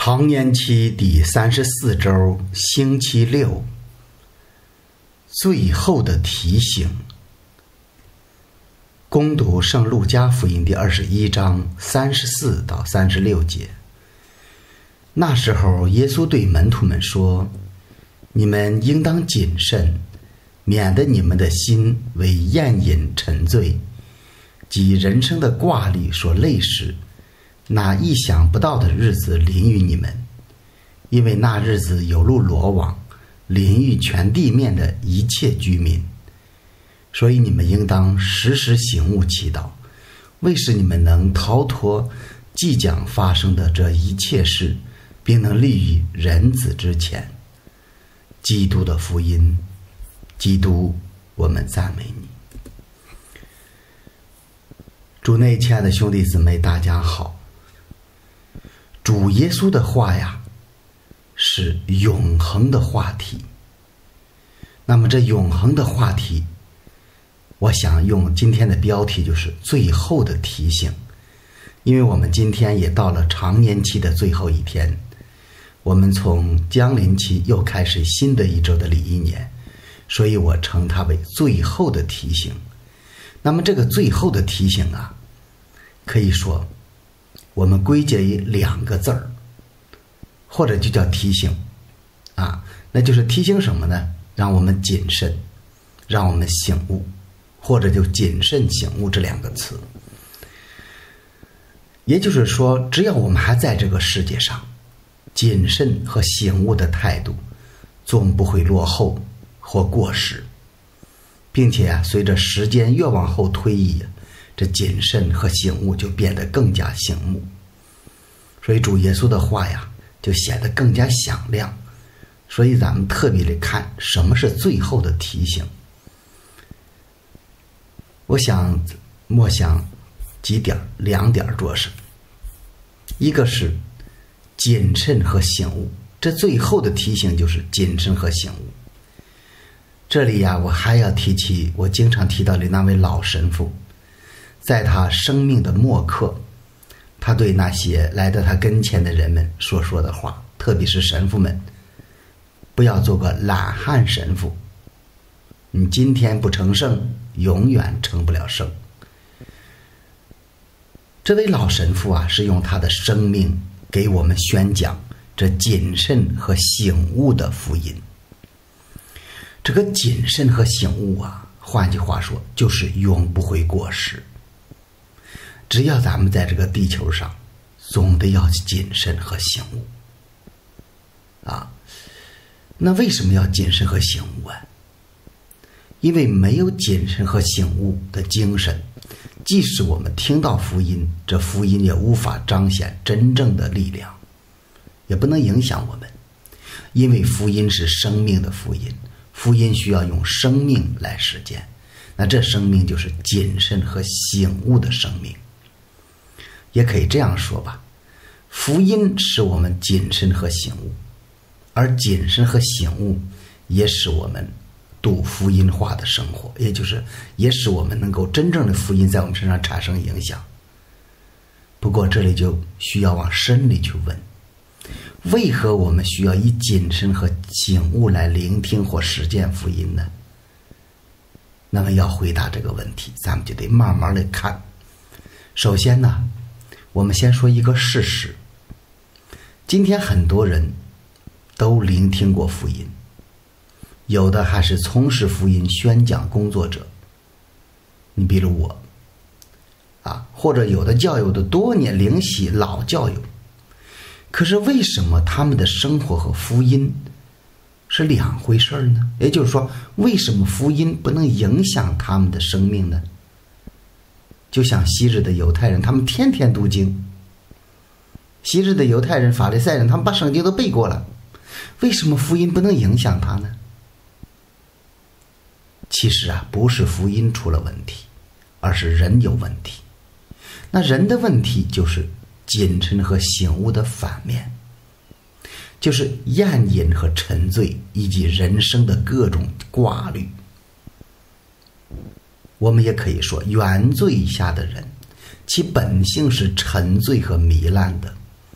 常年期第34周，星期六，最后的提醒。攻读圣路加福音第21章34到36节。那时候，耶稣对门徒们说：“你们应当谨慎，免得你们的心为宴饮沉醉，及人生的挂虑所累时，那意想不到的日子临于你们，因为那日子有如罗网，临于全地面的一切居民。所以你们应当时时醒悟祈祷，为使你们能逃脱即将发生的这一切事，并能立于人子之前。”基督的福音。基督，我们赞美你。主内亲爱的兄弟姊妹，大家好。主耶稣的话呀，是永恒的话题。那么这永恒的话题，我想用今天的标题就是最后的提醒。因为我们今天也到了常年期的最后一天，我们从将临期又开始新的一周的礼一年，所以我称它为最后的提醒。那么这个最后的提醒啊，可以说我们归结于2个字儿，或者就叫提醒啊，那就是提醒什么呢？让我们谨慎，让我们醒悟，或者就谨慎醒悟这2个词。也就是说，只要我们还在这个世界上，谨慎和醒悟的态度总不会落后或过时，并且啊，随着时间越往后推移，这谨慎和醒悟就变得更加醒目。所以主耶稣的话呀，就显得更加响亮。所以咱们特别的看什么是最后的提醒。我想默想2点着实。一个是谨慎和醒悟，这最后的提醒就是谨慎和醒悟。这里呀，我还要提起我经常提到的那位老神父，在他生命的末刻，他对那些来到他跟前的人们所说的话，特别是神父们，不要做个懒汉神父，你今天不成圣，永远成不了圣。这位老神父啊，是用他的生命给我们宣讲这谨慎和醒悟的福音。这个谨慎和醒悟啊，换句话说，就是永不会过时。只要咱们在这个地球上，总得要谨慎和醒悟啊。那为什么要谨慎和醒悟啊？因为没有谨慎和醒悟的精神，即使我们听到福音，这福音也无法彰显真正的力量，也不能影响我们。因为福音是生命的福音，福音需要用生命来实践，那这生命就是谨慎和醒悟的生命。也可以这样说吧，福音使我们谨慎和醒悟，而谨慎和醒悟也使我们度福音化的生活，也就是也使我们能够真正的福音在我们身上产生影响。不过这里就需要往深里去问，为何我们需要以谨慎和醒悟来聆听或实践福音呢？那么要回答这个问题，咱们就得慢慢的看。首先呢，我们先说一个事实，今天很多人都聆听过福音，有的还是从事福音宣讲工作者，你比如我啊，或者有的教友的多年灵洗老教友，可是为什么他们的生活和福音是2回事呢？也就是说，为什么福音不能影响他们的生命呢？就像昔日的犹太人，他们天天读经，昔日的犹太人法利赛人，他们把圣经都背过了，为什么福音不能影响他呢？其实啊，不是福音出了问题，而是人有问题。那人的问题就是谨慎和醒悟的反面，就是宴饮和沉醉，以及人生的各种挂虑。我们也可以说，原罪下的人，其本性是沉醉和糜烂的，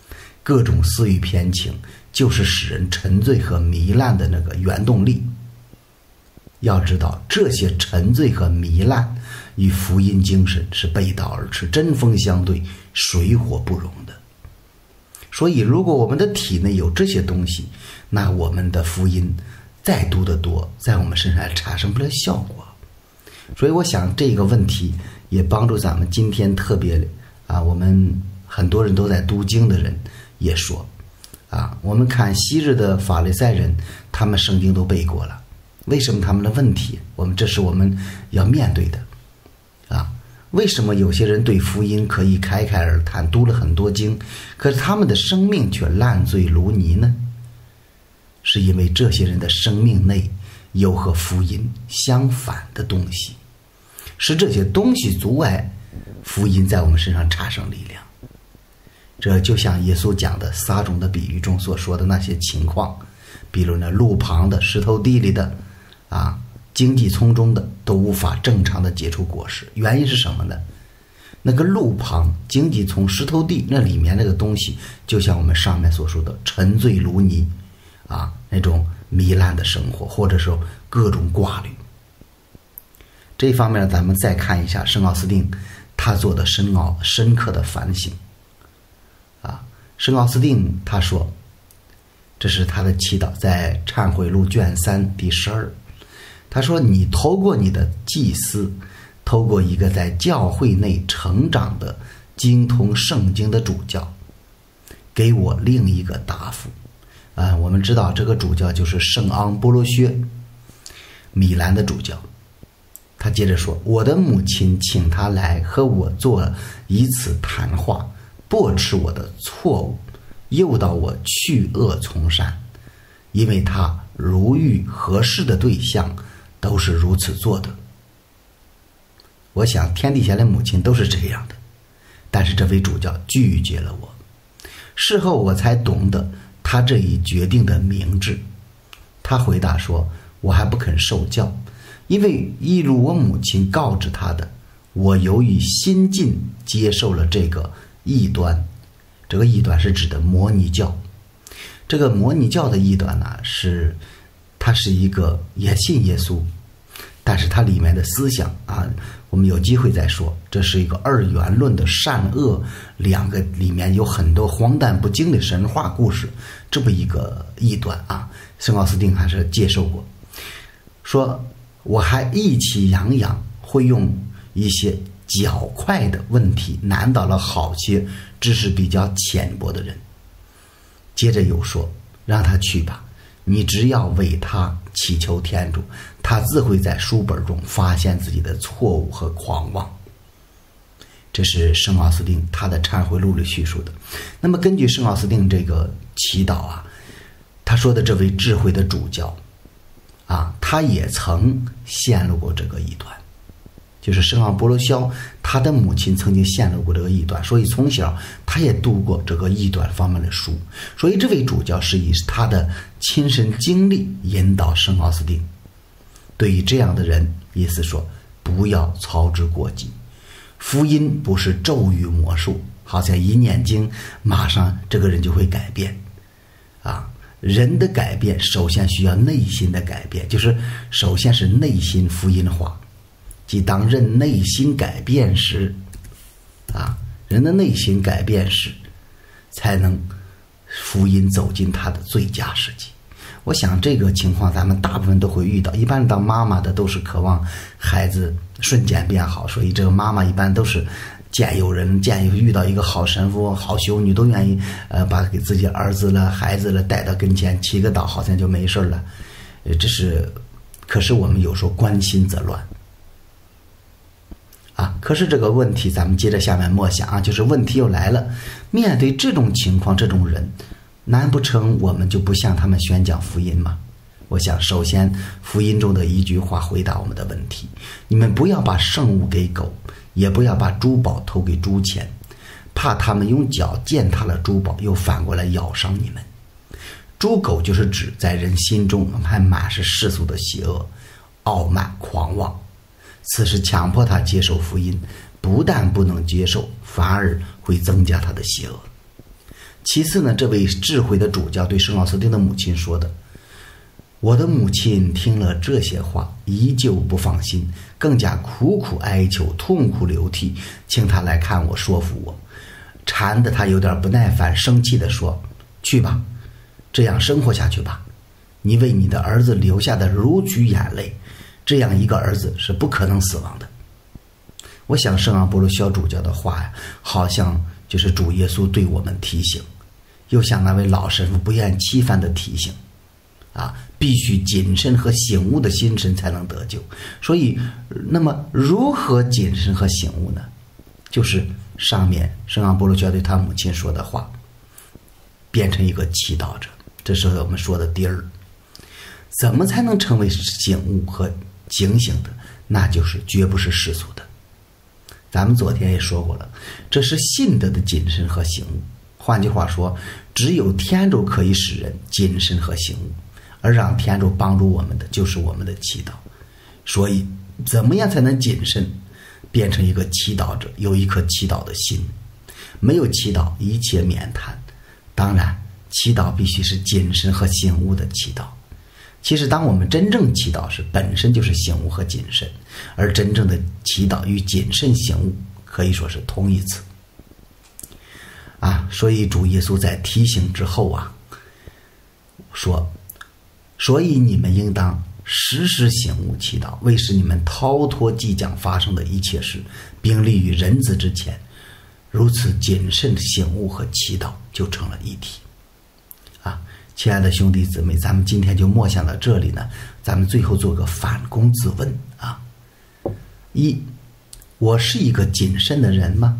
各种私欲偏情，就是使人沉醉和糜烂的那个原动力。要知道，这些沉醉和糜烂与福音精神是背道而驰、针锋相对、水火不容的。所以如果我们的体内有这些东西，那我们的福音再读得多，在我们身上产生不了效果。所以我想这个问题也帮助咱们今天特别我们很多人都在读经的人也说我们看昔日的法利赛人，他们圣经都背过了，为什么他们的问题这是我们要面对的为什么有些人对福音可以侃侃而谈，读了很多经，可是他们的生命却烂醉如泥呢？是因为这些人的生命内有和福音相反的东西，是这些东西阻碍福音在我们身上产生力量。这就像耶稣讲的撒种的比喻中所说的那些情况，比如路旁的、石头地里的荆棘丛中的都无法正常的结出果实。原因是什么呢？那个路旁、荆棘丛、石头地那里面那个东西，就像我们上面所说的沉醉如泥那种糜烂的生活，或者说各种挂虑。这一方面咱们再看一下圣奥斯定他做的深刻的反省圣奥斯定他说，这是他的祈祷，在忏悔录卷3第12，他说，你透过你的祭司，透过一个在教会内成长的精通圣经的主教，给我另一个答复我们知道这个主教就是圣昂波罗薛，米兰的主教。他接着说，我的母亲请他来和我做一次谈话，驳斥我的错误，诱导我去恶从善，因为他如遇合适的对象都是如此做的。我想天底下的母亲都是这样的，但是这位主教拒绝了我。事后我才懂得他这一决定的明智。他回答说，我还不肯受教，因为一如我母亲告知他的，我由于新近接受了这个异端。这个异端是指的摩尼教。这个摩尼教的异端呢，它是一个也信耶稣，但是它里面的思想我们有机会再说。这是一个二元论的善恶两个里面有很多荒诞不经的神话故事，这么一个异端圣奥斯定还是接受过。说我还意气洋洋，会用一些较快的问题难倒了好些知识比较浅薄的人。接着又说，让他去吧，你只要为他祈求天主，他自会在书本中发现自己的错误和狂妄。这是圣奥斯定他的忏悔录里叙述的。那么根据圣奥斯定这个祈祷他说的这位智慧的主教他也曾陷入过这个异端，就是圣昂波罗肖，他的母亲曾经陷入过这个异端，所以从小他也读过这个异端方面的书。所以这位主教是以他的亲身经历引导圣奥斯定。对于这样的人，意思说不要操之过急。福音不是咒语魔术，好像一念经马上这个人就会改变人的改变首先需要内心的改变，就是首先是内心福音化。即当人内心改变时人的内心改变时，才能福音走进他的最佳时机。我想这个情况咱们大部分都会遇到，一般当妈妈的都是渴望孩子瞬间变好，所以这个妈妈一般都是见有遇到一个好神父、好修女，都愿意把给自己儿子了、孩子了带到跟前祈个祷，好像就没事了。可是我们有时候关心则乱可是这个问题咱们接着下面默想就是问题又来了。面对这种情况，这种人，难不成我们就不向他们宣讲福音吗？我想首先福音中的一句话回答我们的问题，你们不要把圣物给狗，也不要把珠宝投给猪前，怕他们用脚践踏了珠宝，又反过来咬伤你们。猪狗就是指在人心中还满是世俗的邪恶、傲慢、狂妄，此时强迫他接受福音，不但不能接受，反而会增加他的邪恶。 其次呢，这位智慧的主教对圣奥斯定的母亲说的：我的母亲听了这些话，依旧不放心，更加苦苦哀求，痛哭流涕，请他来看我，说服我。缠得他有点不耐烦，生气地说：去吧，这样生活下去吧。你为你的儿子流下的如举眼泪，这样一个儿子是不可能死亡的。我想圣昂波罗小主教的话呀，好像就是主耶稣对我们提醒，又像那位老神父不厌其烦的提醒啊，必须谨慎和醒悟的心神才能得救。所以那么如何谨慎和醒悟呢？就是上面圣昂波罗教对他母亲说的话变成一个祈祷者，这是我们说的第二。怎么才能成为醒悟和警醒的？那就是绝不是世俗的。咱们昨天也说过了，这是信德的谨慎和醒悟。换句话说，只有天主可以使人谨慎和醒悟，而让天主帮助我们的就是我们的祈祷。所以怎么样才能谨慎，变成一个祈祷者，有一颗祈祷的心？没有祈祷，一切免谈。当然祈祷必须是谨慎和醒悟的祈祷。其实当我们真正祈祷时，本身就是醒悟和谨慎，而真正的祈祷与谨慎醒悟可以说是同义词啊。所以主耶稣在提醒之后啊，说：所以你们应当时时醒悟祈祷，为使你们逃脱即将发生的一切事，并立于人子之前。如此谨慎醒悟和祈祷就成了一体啊。亲爱的兄弟姊妹，咱们今天就默想到这里呢。咱们最后做个反躬自问啊：一，我是一个谨慎的人吗？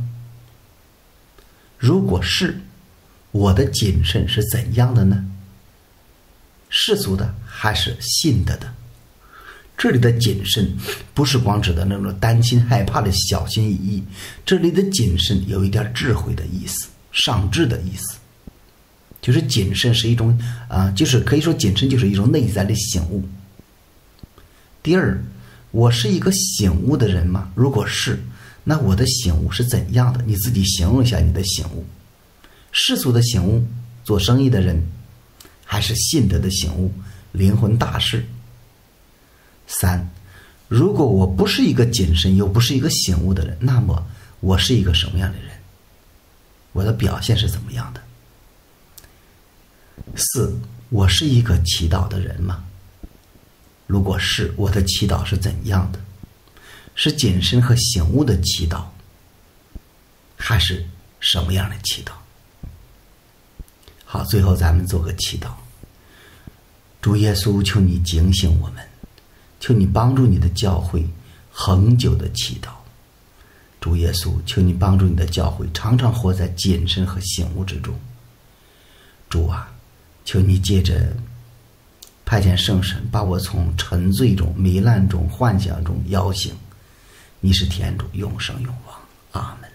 如果是，我的谨慎是怎样的呢？世俗的还是信德的？这里的谨慎不是光指的那种担心害怕的小心翼翼，这里的谨慎有一点智慧的意思，上智的意思。就是谨慎是一种就是可以说谨慎就是一种内在的醒悟。第二，我是一个醒悟的人吗？如果是，那我的醒悟是怎样的？你自己形容一下你的醒悟。世俗的醒悟，做生意的人，还是信德的醒悟，灵魂大事？三，如果我不是一个谨慎又不是一个醒悟的人，那么我是一个什么样的人？我的表现是怎么样的？四，我是一个祈祷的人吗？如果是，我的祈祷是怎样的？是谨慎和醒悟的祈祷，还是什么样的祈祷？好，最后咱们做个祈祷。主耶稣，求你警醒我们，求你帮助你的教会恒久的祈祷。主耶稣，求你帮助你的教会常常活在谨慎和醒悟之中。主啊，求你借着派遣圣神，把我从沉醉中、糜烂中、幻想中摇醒。你是天主，永生永王。阿门。